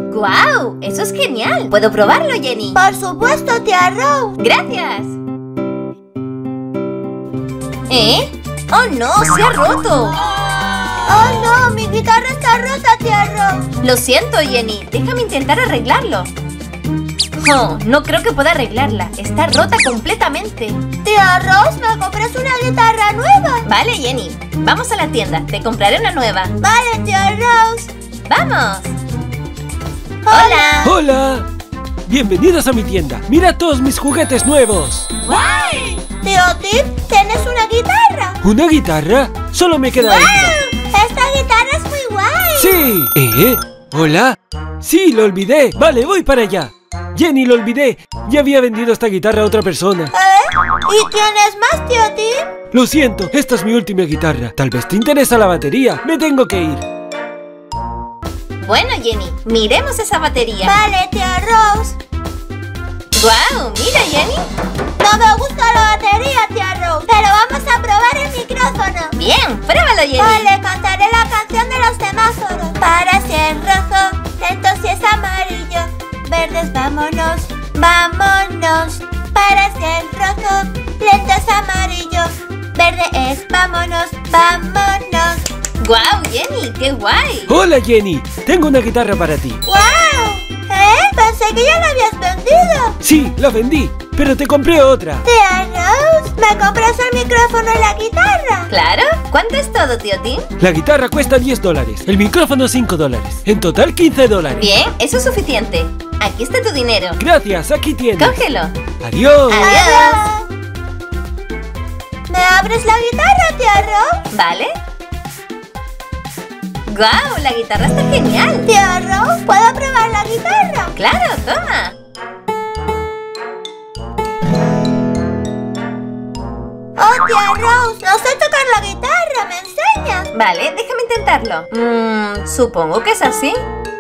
¡Guau! ¡Eso es genial! ¿Puedo probarlo, Jenny? Por supuesto, tía Rose. ¡Gracias! ¿Eh? ¡Oh no! ¡Se ha roto! Oh no, mi guitarra está rota, tía Rose. Lo siento, Jenny. Déjame intentar arreglarlo. Oh, no creo que pueda arreglarla. Está rota completamente. Tía Rose, ¿me compras una guitarra nueva? Vale, Jenny. Vamos a la tienda. Te compraré una nueva. Vale, tía Rose. ¡Vamos! ¡Hola! ¡Hola! Bienvenidos a mi tienda. ¡Mira todos mis juguetes nuevos! ¡Guay! Tío Tim, ¿tienes una guitarra? ¿Una guitarra? Solo me queda esta. ¡Esta guitarra es muy guay! ¡Sí! ¿Hola? ¡Sí, lo olvidé! Vale, voy para allá. Jenny, lo olvidé. Ya había vendido esta guitarra a otra persona. ¿Y tienes más, tío Tim? Lo siento, esta es mi última guitarra. Tal vez te interesa la batería. Me tengo que ir. Bueno, Jenny, miremos esa batería. Vale, tía Rose. ¡Guau! ¡Mira, Jenny! No me gusta la batería, tía Rose, pero vamos a probar el micrófono. ¡Bien! ¡Pruébalo, Jenny! Vale, cantaré la canción de los semáforos. Para si es rojo, entonces si es amarillo. Verdes, vámonos, vámonos. Para si es rojo, lento es amarillo. Verde es vámonos, vámonos. ¡Guau, Jenny! ¡Qué guay! Hola, Jenny. Tengo una guitarra para ti. ¡Guau! Pensé que ya la habías vendido. Sí, la vendí, pero te compré otra. Tía Rose, ¿me compras el micrófono y la guitarra? ¿Claro? ¿Cuánto es todo, tío Tim? La guitarra cuesta $10, el micrófono $5. En total $15. Bien, eso es suficiente. Aquí está tu dinero. Gracias, aquí tienes. Cógelo. Adiós. Adiós. ¿Me abres la guitarra, tía Rose? ¿Vale? ¡Guau! La guitarra está genial. Tía Rose, ¿puedo probar la guitarra? ¡Claro! ¡Toma! Oh, tía Rose, no sé tocar la guitarra, ¿me enseñas? Vale, déjame intentarlo. Supongo que es así.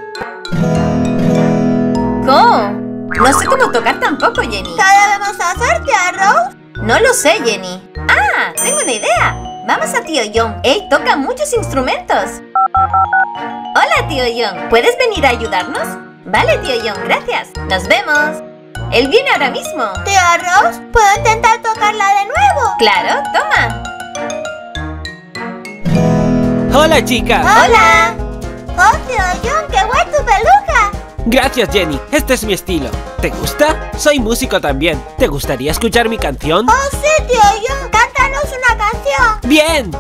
¿Cómo? No sé cómo tocar tampoco, Jenny. ¿Qué debemos hacer, tía Rose? No lo sé, Jenny. ¡Ah! ¡Tengo una idea! Vamos a tío John. Él toca muchos instrumentos. Hola, tío John. ¿Puedes venir a ayudarnos? Vale, tío John, gracias. Nos vemos. Él viene ahora mismo. Tía Rose, ¿puedo intentar tocarla de nuevo? Claro, toma. Hola, chicas. ¡Hola! Oh, tío John, qué guay tu peluca. Gracias, Jenny. Este es mi estilo. ¿Te gusta? Soy músico también. ¿Te gustaría escuchar mi canción? Oh, sí, tío John. Cántanos una canción. ¡Bien!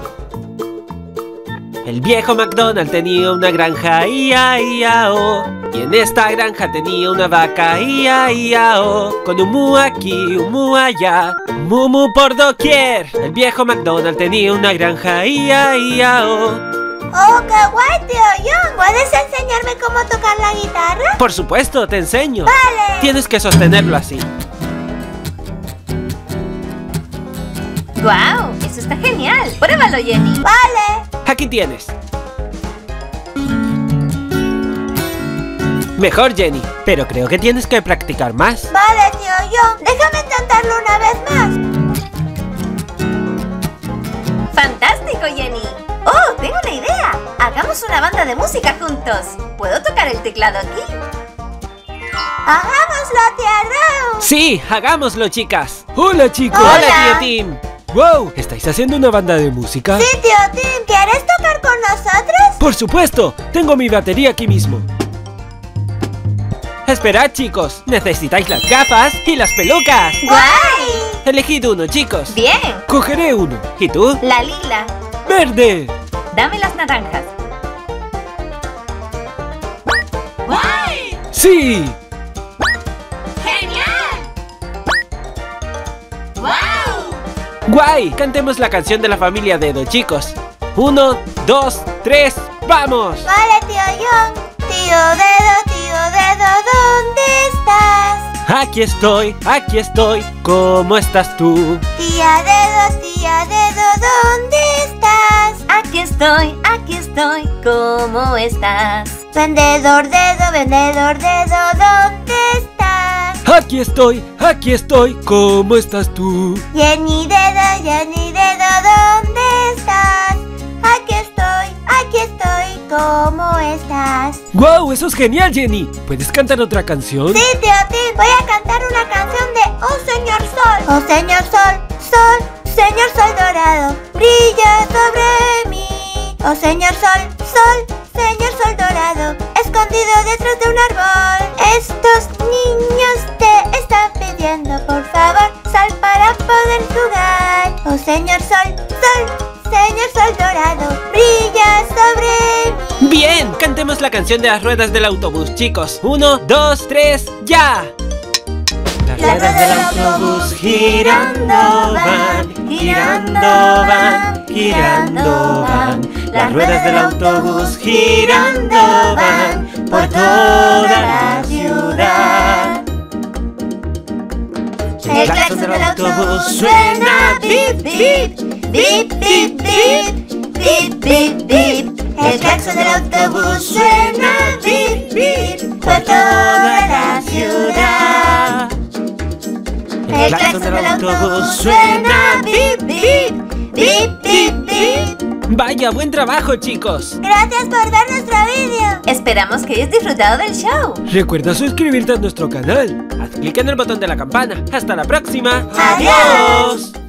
El viejo McDonald tenía una granja, ia-ia-o. Y en esta granja tenía una vaca, ia-ia-o. Con un mu aquí, un mu allá, un mu por doquier. El viejo McDonald tenía una granja, ia-ia-o. Oh, qué guay, tío John. ¿Puedes enseñarme cómo tocar la guitarra? Por supuesto, te enseño. Vale. Tienes que sostenerlo así. ¡Guau! Eso está genial. Pruébalo, Jenny. Vale. Aquí tienes. Mejor, Jenny, pero creo que tienes que practicar más. Vale, tío John. Déjame intentarlo una vez más. ¡Fantástico, Jenny! ¡Oh! ¡Tengo una idea! Hagamos una banda de música juntos. ¿Puedo tocar el teclado aquí? ¡Hagámoslo, tía Rose! Sí, hagámoslo, chicas. Hola, chicos. Hola. Tío Tim. ¡Wow! ¿Estáis haciendo una banda de música? Sí, tío Tim. ¿Quieres tocar con nosotros? Por supuesto. Tengo mi batería aquí mismo. Esperad, chicos. Necesitáis las gafas y las pelucas. ¡Guay! Elegid uno, chicos. ¡Bien! Cogeré uno. ¿Y tú? La lila. ¡Verde! Dame las naranjas. ¡Guay! ¡Sí! ¡Genial! ¡Guau! ¡Guay! Cantemos la canción de la familia Dedo, chicos. 1, 2, 3, ¡vamos! Vale, tío John. Tío Dedo, ¿dónde estás? Aquí estoy. ¿Cómo estás tú? Tía Dedo, ¿dónde estás? Aquí estoy. ¿Cómo estás? Vendedor dedo, ¿dónde estás? Aquí estoy. ¿Cómo estás tú? Jenny dedo, ¿dónde estás? Aquí estoy, ¿cómo estás? ¡Wow! ¡Eso es genial, Jenny! ¿Puedes cantar otra canción? Sí, tío Tim, voy a cantar una canción de Oh Señor Sol. Oh Señor Sol, Sol, Señor Sol dorado, brilla sobre mí. Oh Señor Sol, Sol, Señor Sol dorado, escondido detrás de un árbol. Estos niños te están pidiendo, por favor, sal para poder jugar. Oh Señor Sol, Sol, Señor Sol dorado, brilla sobre mí. ¡Bien! Cantemos la canción de las ruedas del autobús, chicos. 1, 2, 3, ¡ya! Las ruedas del autobús girando van, girando van, girando van. Las ruedas del autobús girando van por toda la ciudad. El claxon del autobús suena bip, bip, bip, bip, bip, bip, bip, bip. El claxon del autobús suena bip, bip por toda la ciudad. El claxon del autobús suena bip, bip, bip, bip, bip. Vaya, buen trabajo, chicos. Gracias por ver nuestro vídeo. Esperamos que hayas disfrutado del show. Recuerda suscribirte a nuestro canal. Haz clic en el botón de la campana. ¡Hasta la próxima! ¡Adiós!